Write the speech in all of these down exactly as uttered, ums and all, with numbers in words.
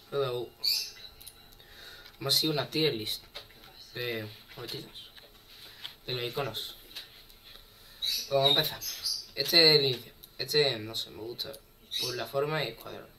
Hello. Hemos sido una tier list de momentitos, de los iconos. Vamos a empezar. Este es el inicio. Este, no sé, me gusta por la forma y el cuadrado.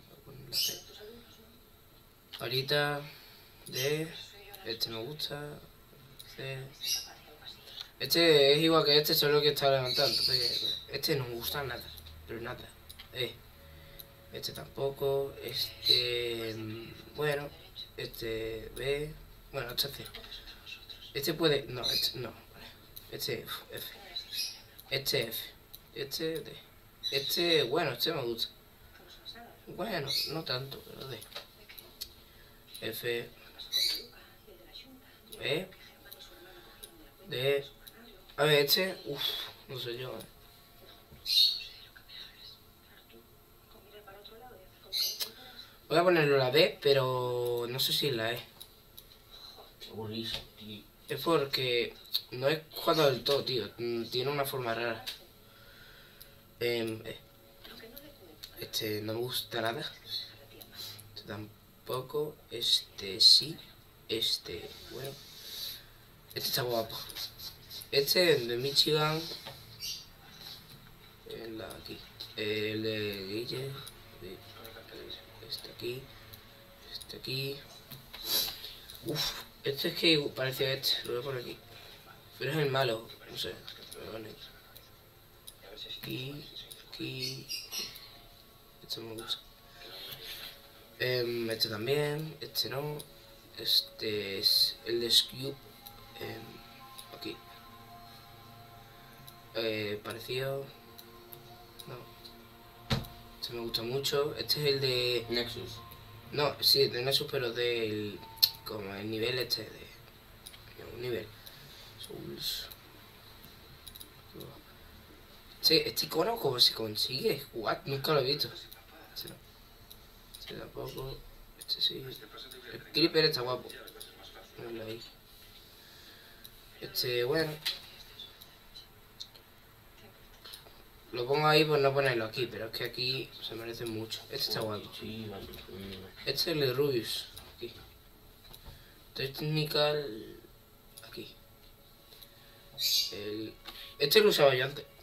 Ahorita de este me gusta. Este, este es igual que este, solo que está levantando. Entonces, este no me gusta nada, pero nada. Eh. Este tampoco. Este, bueno, este B. Bueno, este C. Este puede. No, este no. Este F. Este F. Este D. Este, bueno, este me gusta. Bueno, no tanto, pero D. F. E. D. A ver, este. Uff, no sé yo. Eh. Voy a ponerlo la D, pero no sé si la E. Es porque no es cuadrado del todo, tío. Tiene una forma rara. Eh, eh. Este no me gusta nada. Este tampoco. Este sí. Este, bueno. Este está guapo. Este es de Michigan. El de aquí. El de Guille. Este aquí. Este aquí. Uff. Este es que parece a este. Lo voy a poner aquí. Pero es el malo. No sé. Lo voy a poner aquí. Aquí. Este me gusta. Um, este también. Este no. Este es el de Scoop. Um, aquí. Eh, parecido. No. Este me gusta mucho. Este es el de Nexus. No, sí, de Nexus, pero del. Como el nivel este de. Un nivel. Souls. Sí, este icono, ¿cómo se consigue? What? Nunca lo he visto. Este no. Este tampoco. Este sí. El Creeper está guapo. Míralo ahí. Este, bueno. Lo pongo ahí por no ponerlo aquí, pero es que aquí se merece mucho. Este está guapo. Este es el de Rubius. Aquí. Technical. Aquí. El... Este lo usaba yo antes.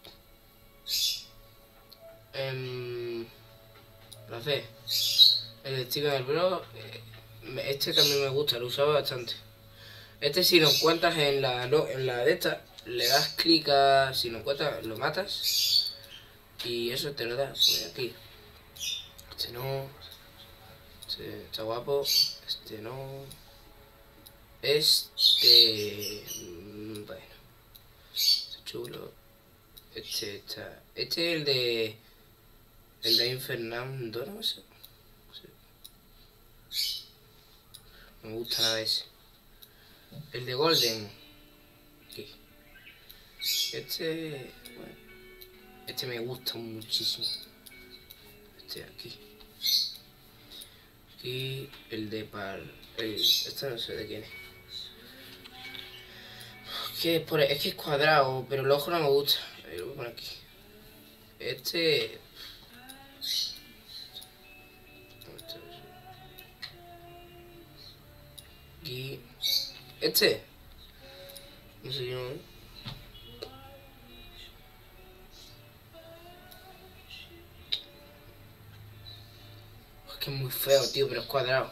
Um, la C. El de Steven el Bro. Este también me gusta, lo usaba bastante. Este si lo encuentras en la, no, en la de esta, le das clic a... Si lo encuentras, lo matas. Y eso te lo da. Pues aquí. Este no. Este está guapo. Este no. Este... Bueno. Este chulo. Este está... Este es el de... El de Infernando, no sé. No me gusta nada ese. El de Golden. Aquí. Este... Bueno. Este me gusta muchísimo. Este aquí. Aquí. El de Par... El... Este no sé de quién es. Que es, por... es que es cuadrado, pero el ojo no me gusta. Lo voy a poner aquí. Este... Aquí. Este. No sé yo. ¿Eh? Es que es muy feo, tío, pero es cuadrado.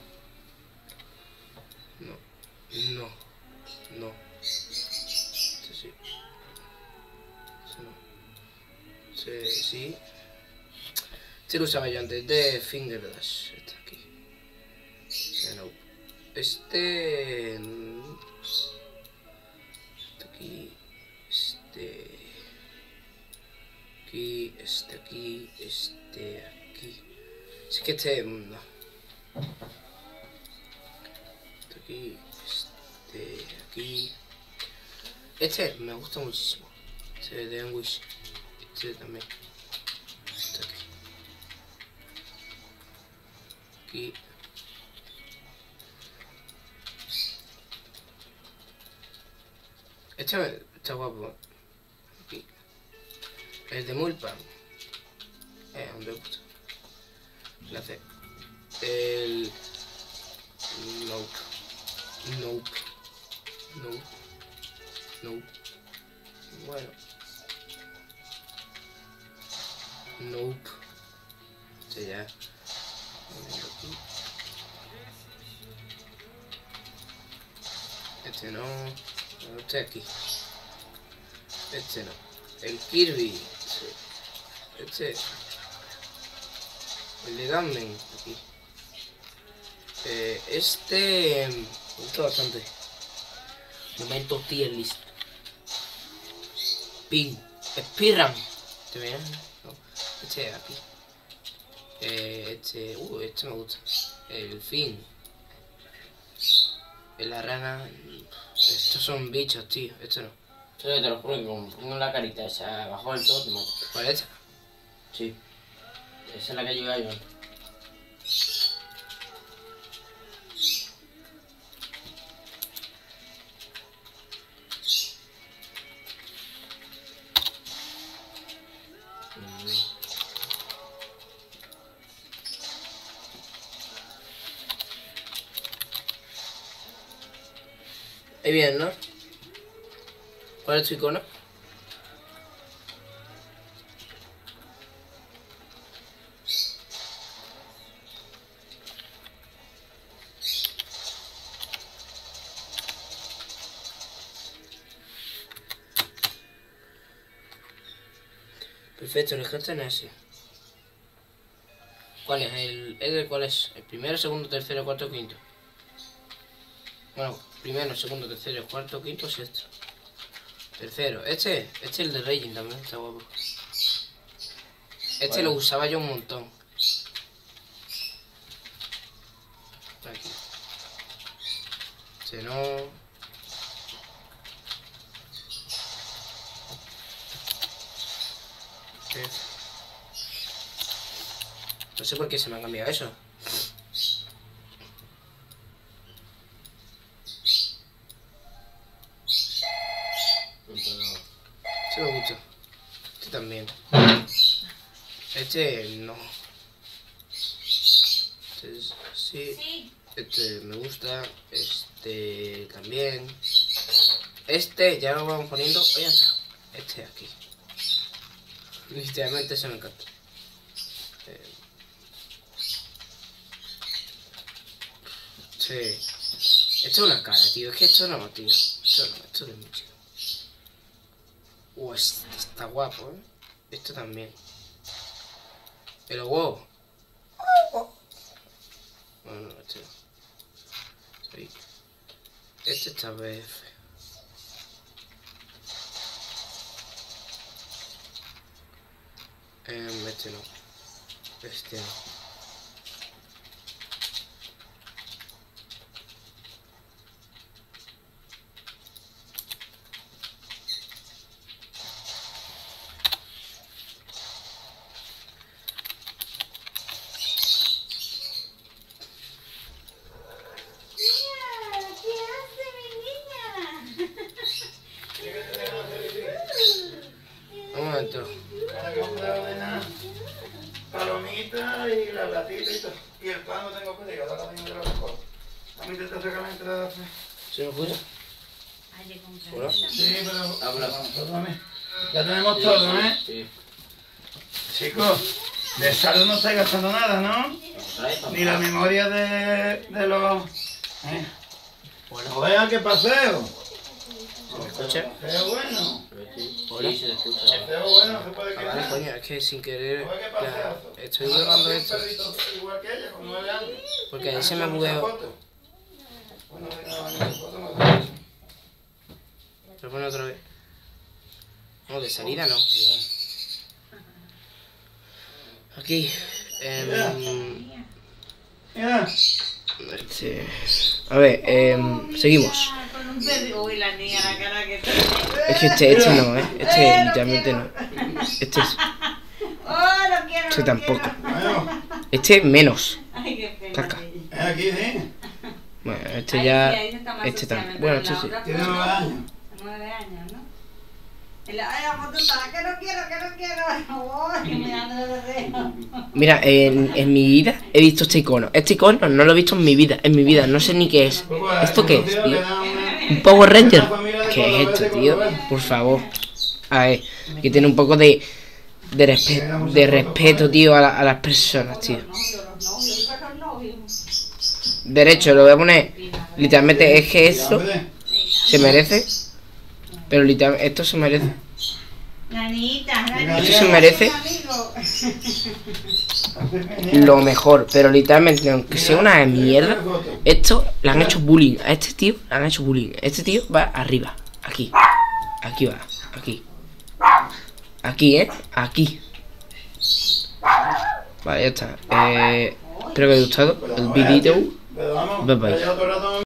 No. No. No. Este sí. Este no. Este sí. Este lo usaba yo antes de Finger Dash. Este aquí. Este no. Este... Este aquí. Este... Aquí. Este aquí. Este aquí. Es que este... No. Este aquí. Este aquí. Este me gusta muchísimo. Este de Anguish. Este también. Este aquí. Aquí. Este está guapo. Aquí. El de Mulpan. Eh, me gusta. La C. El Nope. Nope. Nope. Bueno. Nope. Este ya. Este no. Este aquí. Este no. El Kirby. Este. El de Gunman. Aquí. Eh, este. Me gusta bastante. Momento tier list. Pin. Speedrun. ¿Te ves? No. Este aquí. Eh, este. Uh, este me gusta. El fin. La rana. Estos son bichos, tío. Esto no. Esto te lo juro que como pongo la carita esa abajo del todo te mato. ¿Cuál es esta? Sí. Esa es la que yo iba. Ahí bien, ¿no? ¿Cuál es tu icono? Perfecto, el ejército es así. ¿Cuál es? ¿El, el cuál es? ¿El primero, segundo, tercero, cuarto, quinto? Bueno, primero, segundo, tercero, cuarto, quinto, sexto. Tercero. Este, este es el de Raging también, está guapo. Este bueno. Lo usaba yo un montón. Aquí. Este no. Este. No sé por qué se me ha cambiado eso. Este me gusta. Este también. Este no. Este sí. Este me gusta. Este también. Este ya lo vamos poniendo. Oye, este aquí. Literalmente se me encanta. Eh, este. Esto es una cara, tío. Es que esto no, tío. Esto no, esto es mucho. Uh, este está guapo, ¿eh? Esto también. Pero wow. Bueno, no, este no. Sí. Este está B F. Eh, este no. Este no. Un momento. Palomita y la latita y todo. Y el pan no tengo que llegar, ahora tengo que lo recojo. A mí te está sacando la entrada. ¿Se me escucha? ¿Hola? Sí, pero... Habla. Ya tenemos todo, ¿eh? Sí. Chicos, de salud no estáis gastando nada, ¿no? Ni la memoria de, de los... ¿eh? Hola. No vean qué paseo. ¿Se me escucha? Paseo bueno. Sí, se te escucha. Paseo bueno, se puede Ah, vale, quedar. coño, es que sin querer. ¿No ve qué Ya, paseo? estoy grabando esto. Igual que ella, con nueve años. Porque ahí se me bugueó. Bueno, venga, venga, foto, me la Lo pone otra vez. No, de salida no. Aquí. Eh, Mira. este, a ver, eh, seguimos. Uy, la niña, la cara que está. Es que este, este no, ¿eh? Este literalmente no. Este es. Oh, lo quiero. Este lo tampoco. quiero. Bueno, Aqui menos. Ay, qué pena. Caca. es aquí, sí. Bueno, este Ahí ya. sí, ahí está más Este sociable, también. pero Bueno, la este sí. otra Tiene foto, nueve años. nueve años, ¿no? La foto está, que no quiero, que no quiero. Ay, me da de deseo. Mira, en, en mi vida he visto este icono. Este icono no lo he visto en mi vida, en mi vida. No sé ni qué es. ¿Esto qué es, tío? ¿Un Power Ranger? ¿Qué es esto, tío? Por favor. A ver, que tiene un poco de... De, respe de respeto, tío, a, la, a las personas, tío. Derecho, lo voy a poner. Literalmente es que esto se merece. Pero literalmente esto se merece. Nanita, nanita. Esto se merece lo mejor. Pero literalmente, aunque sea una mierda, esto le han hecho bullying. A este tío le han hecho bullying. Este tío va arriba. Aquí. Aquí va. Aquí. Aquí, ¿eh? Aquí. Vale, ya está. Eh, espero que os haya gustado el video. Bye bye.